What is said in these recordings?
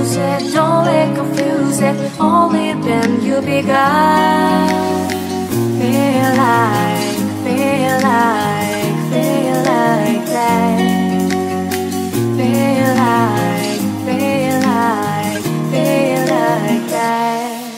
lose it, don't let confuse it. Only then you begun. Feel like that. Feel like that. Feel like that.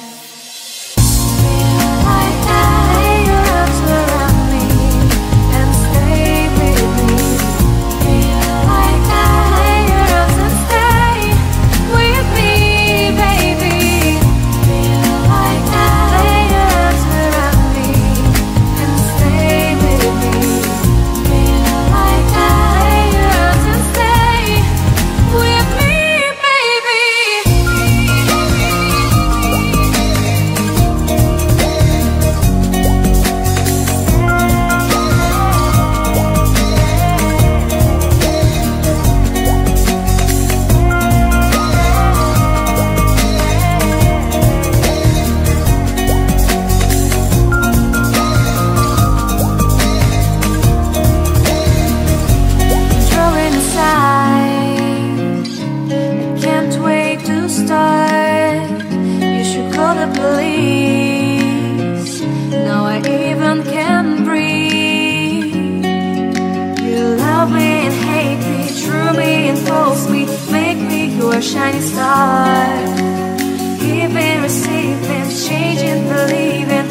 A shining star, giving, receiving, changing, believing.